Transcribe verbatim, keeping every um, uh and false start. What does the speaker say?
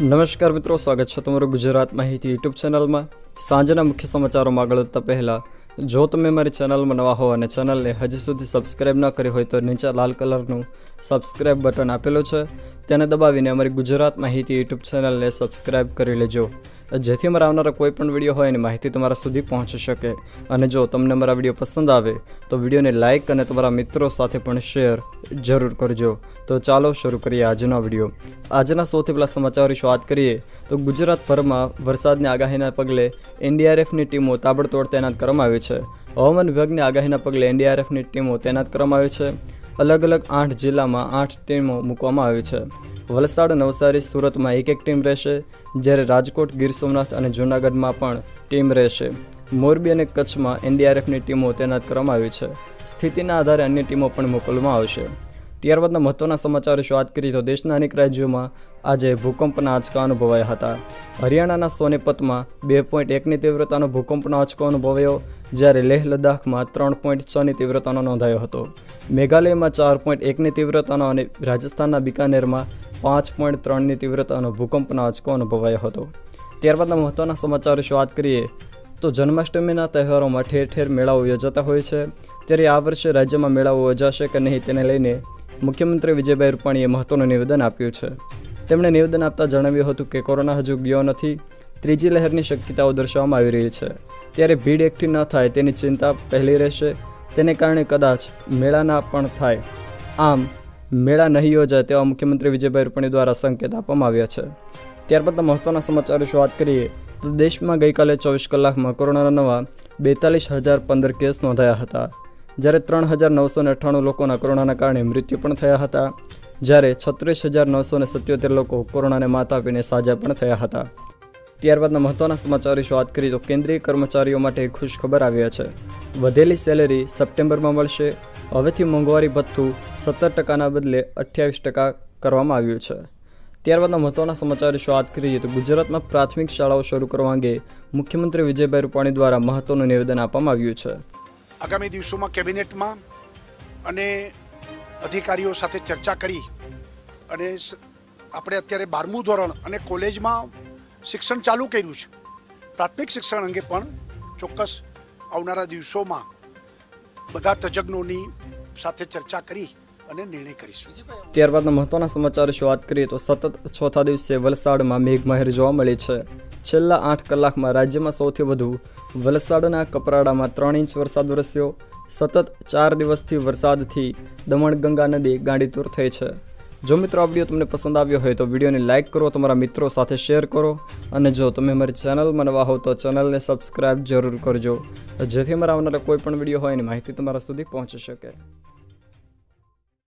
नमस्कार मित्रों, स्वागत है तमारू गुजरात माहिती यूट्यूब चेनल में। सांजना मुख्य समाचारों में आगळ वधता पहला जो तमे मारी चेनल में नवा हो और चेनल ने हजी सुधी सब्सक्राइब न करी हो तो नीचे लाल कलरનું सब्सक्राइब बटन आपेलू है, तेने दबावीने अमरी गुजरात माहिती यूट्यूब चेनल ने सब्सक्राइब करी लेजो, जेथी अमरा आवनारा कोईपण विडियो होय एनी माहिती तमारा सुधी पहोंची शके। अने जो तमने अमरा विडियो पसंद आवे तो विडियो ने लाइक अने तमारा मित्रों साथे पण शेर जरूर करजो। तो चालो शुरू करिए आजनो विडियो। आजना सौथी पहला समाचार विषे वात करिए तो गुजरात भर में वरसादनी आगाहीना पगले एनडीआरएफनी टीमों ताबड़तोड़ तैनात करवामां आवी छे। हवामान विभागनी आगाहीना पगले एनडीआरएफनी टीमों तैनात करवामां आवी छे। अलग अलग आठ जिल्ला में आठ टीमों मूकवामां आवी छे। वलसाड, नवसारी, सूरत में एक एक टीम रहेशे, ज्यारे राजकोट, गीर सोमनाथ और जूनागढ़ में पण टीम रहेशे। मोरबी और कच्छ में एनडीआरएफनी टीमों तैनात करवामां आवी छे। स्थितिना आधारे अन्य टीमों पण मोकलवामां आवशे। त्यारबादना महत्वना समाचार विषे वात करीए तो देशना अनेक राज्यों में आज भूकंपना आंचका अनुभवाया हता। हरियाणाना सोनेपत में बे पॉइंट एक तीव्रतानो भूकंपनो आंचको अनुभवायो, ज्यारे लेह लद्दाख में त्रण पॉइंट छ नी तीव्रतानो नोंधायो हतो। मेघालय में चार पॉइंट एक नी तीव्रतानो और राजस्थानना बीकानेर में पांच पॉइंट त्रण नी तीव्रतानो भूकंपनो आंचको अनुभवायो हतो। त्यारबादना महत्वना समाचार विषे वात करीए तो जन्माष्टमीना तहेवारों में ठेर ठेर मेळाओ योजाता होय छे, त्यारे आ वर्षे राज्य में मेळाओ योजाशे के नहीं तेने लईने मुख्यमंत्री विजयभाई रूपाणीए महत्वनुं निवेदन आप्युं छे। તેમણે નિવેદન આપતા જણાવ્યું હતું કે કોરોના હજુ ગયો નથી, ત્રીજી લહેરની શક્યતાઓ દર્શાવવામાં આવી રહી છે, ત્યારે ભીડ એકઠી ન થાય તેની ચિંતા પહેલી રહેશે, તેને કારણે કદાચ મેળાના પણ થાય, આમ મેળા નહીં યોજાય તેવા મુખ્યમંત્રી વિજયભાઈ રૂપાણી દ્વારા સંકેત આપવામાં આવ્યા છે। ત્યારબાદના મહત્વના સમાચાર વિશે વાત કરીએ તો દેશમાં ગઈકાલે ચોવીસ કલાકમાં કોરોનાના નવા બેતાલીસ હજાર પંદર કેસ નોંધાયા હતા, જ્યારે ત્રણ હજાર નવસો ને અઠ્ઠાણું લોકોના કોરોનાના કારણે મૃત્યુ પણ થયા હતા, જ્યારે છત્રીસ હજાર નવસો ને સત્યોતેર લોકો કોરોનાને માત આપીને સાજા પણ થયા હતા। ત્યારબાદના મહત્વના સમાચાર વિશે વાત કરીએ તો કેન્દ્રીય કર્મચારીઓ માટે ખુશ ખબર આવ્યા છે। વધેલી સેલેરી સપ્ટેમ્બરમાં મળશે। હવેથી મોંઘવારી ભથ્થું સત્તર ટકાના બદલે અઠ્યાવીસ ટકા કરવામાં આવ્યું છે। ત્યારબાદના મહત્વના સમાચાર વિશે વાત કરીએ તો ગુજરાતમાં પ્રાથમિક શાળાઓ શરૂ કરવા અંગે મુખ્યમંત્રી વિજયભાઈ રૂપાણી દ્વારા મહત્વનું નિવેદન આપવામાં આવ્યું છે। આગામી દિવસોમાં કેબિનેટમાં અને અધિકારીઓ સાથે ચર્ચા કરી અને આપણે અત્યારે બારમું ધોરણ અને કોલેજમાં શિક્ષણ ચાલુ કર્યું છે। પ્રાથમિક શિક્ષણ અંગે પણ ચોક્કસ આવનારા દિવસોમાં બધા તજજ્ઞોની સાથે ચર્ચા કરી અને નિર્ણય કરીશું। ત્યારબાદના મહત્વના સમાચાર વિશે વાત કરીએ તો સતત ચોથા દિવસે વલસાડમાં મેઘમહેર જોવા મળી છે। છેલ્લા આઠ કલાકમાં રાજ્યમાં સૌથી વધુ વલસાડના કપરાડામાં ત્રણ ઇંચ વરસાદ વરસ્યો। સતત ચાર દિવસથી વરસાદથી દમણગંગા નદી ગાંડીતુર થઈ છે। જો મિત્રો આ વિડીયો તમને પસંદ આવ્યો હોય તો વિડીયોને લાઇક કરો, તમારા મિત્રો સાથે શેર કરો અને જો તમે અમારી ચેનલમાં નવા હો તો ચેનલને સબસ્ક્રાઇબ જરૂર કરજો, જેથી અમારા આવનારા કોઈ પણ વિડીયો હોય એની માહિતી તમારા સુધી પહોંચી શકે।